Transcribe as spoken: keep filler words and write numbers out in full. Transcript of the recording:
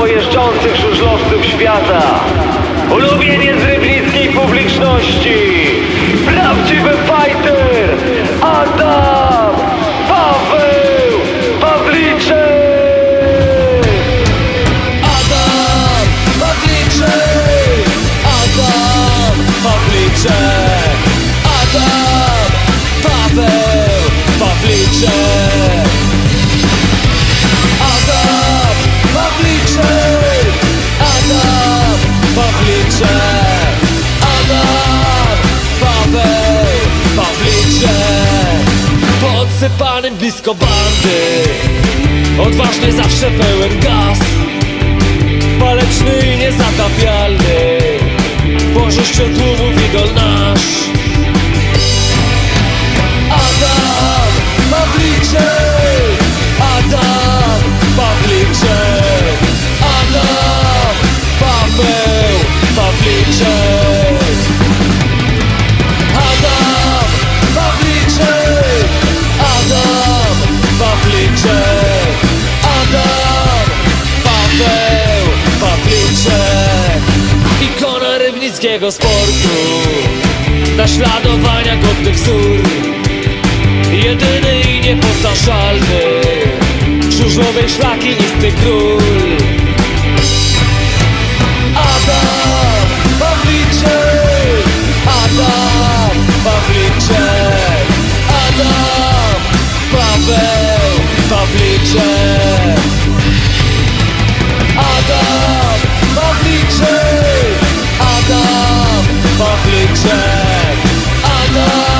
wysoko jeżdżących żużlowców świata. Ulubieniec rybnickiej publiczności, prawdziwy fighter, Adam Paweł Pawliczek! Adam Pawliczek! Adam Pawliczek! Adam Paweł Pawliczek! Adam Pawliczek! Adam Pawliczek! Adam Paweł Pawliczek! Podsypanym blisko bandy, odważny, zawsze pełen gaz, waleczny i niezatapialny, pożycz od tłumów idol nasz. Adam Pawliczek! Adam Pawliczek! Adam Paweł Pawliczek! Adam Pawliczek! Adam Pawliczek! Adam Paweł Pawliczek! Ikona rybnickiego sportu, naśladowania godnych wzór, jedyny i niepowtarzalny, żużlowej szlakienisty król. Adam Pawliczek! Adam Pawliczek! Adam Paweł Pawliczek! Adam Pawliczek! Adam Pawliczek! Adam